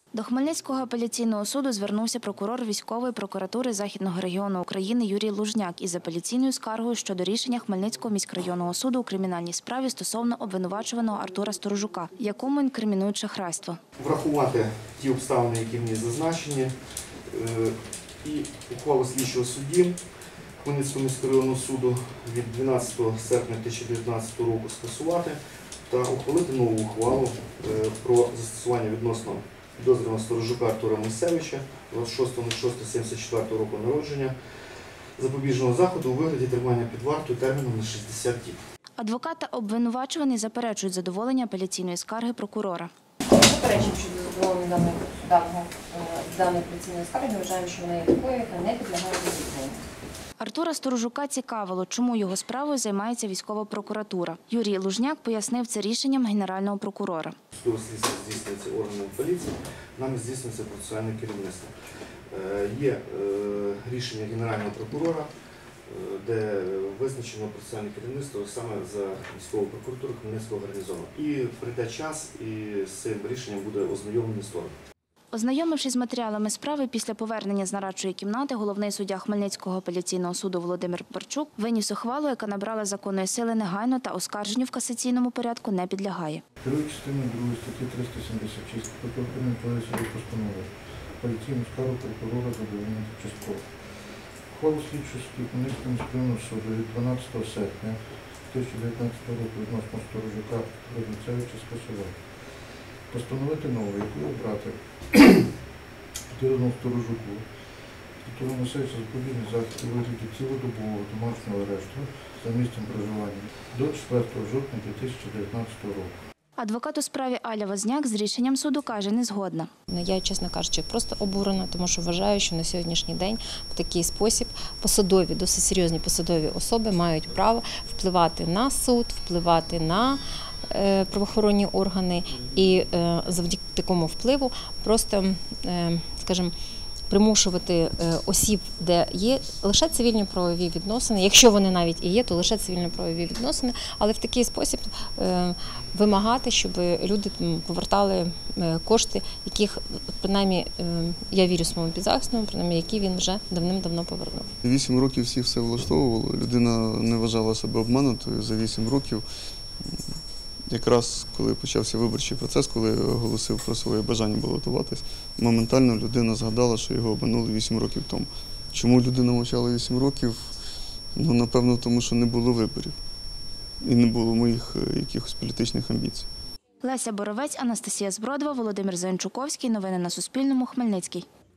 До Хмельницького апеляційного суду звернувся прокурор військової прокуратури Західного регіону України Юрій Лужняк із апеляційною скаргою щодо рішення Хмельницького міськрайонного суду у кримінальній справі стосовно обвинувачуваного Артура Сторожука, якому інкримінують шахрайство. Врахувати ті обставини, які в ній зазначені, і ухвалу слідчого судді Хмельницького міськрайонного суду від 12 серпня 2019 року скасувати та ухвалити нову ухвалу про застосування відносно підозрюваного Сторожука Артура Мойсевича 26.06.74 року народження запобіжного заходу у вигляді тримання під вартою терміном на 60 діб. Адвокат та обвинувачуваний заперечують задоволення апеляційної скарги прокурора. Заперечуємо щодо задоволення даної апеляційної скарги, вважаємо, що вона є такою, яка не підлягає розслідуванню. Артура Сторожука цікавило, чому його справою займається військова прокуратура. Юрій Лужняк пояснив це рішенням генерального прокурора. Судове слідство здійснюється органами поліції, нами здійснюється процесуальне керівництво. Є рішення генерального прокурора, де визначено процесуальне керівництво саме за військову прокуратуру Хмельницького гарнізону. І прийде час, і з цим рішенням буде ознайомлені сторони. Ознайомившись з матеріалами справи, після повернення з нарадчої кімнати, головний суддя Хмельницького апеляційного суду Володимир Парчук виніс ухвалу, яка набрала законної сили негайно та оскарженню в касаційному порядку не підлягає. Керуючи частиною 2 статті 376 прокуратурної поліції постанови апеляційну скаргу прокурора задовольнити частково. Ухвалу слідчого судді Хмельницького міськрайонного суду від 12 серпня 2019 року відносно Сторожука Мойсевича скасувати. Постановити нову, яку обрати підозрюваному Сторожуку Артуру Мойсевичу запобіжний захід у вигляді цілодобового домашнього арешту за місцем проживання до 4 жовтня 2019 року. Адвокат у справі Аля Возняк з рішенням суду каже, не згодна. Я, чесно кажучи, просто обурена, тому що вважаю, що на сьогоднішній день в такий спосіб посадові, досить серйозні посадові особи мають право впливати на суд, впливати на правоохоронні органи і завдяки такому впливу просто, скажімо, примушувати осіб, де є лише цивільно-правові відносини, якщо вони навіть і є, то лише цивільно-правові відносини, але в такий спосіб вимагати, щоб люди повертали кошти, яких, принаймні, я вірю своєму підзахисному, принаймні, які він вже давним-давно повернув. 8 років всіх все влаштовувало, людина не вважала себе обманутою за 8 років. Якраз коли почався виборчий процес, коли оголосив про своє бажання балотуватись, моментально людина згадала, що його обманули 8 років тому. Чому людина мовчала 8 років? Ну, напевно, тому що не було виборів. І не було моїх якихось політичних амбіцій. Леся Боровець, Анастасія Збродова, Володимир Зеленчуковський. Новини на Суспільному. Хмельницький.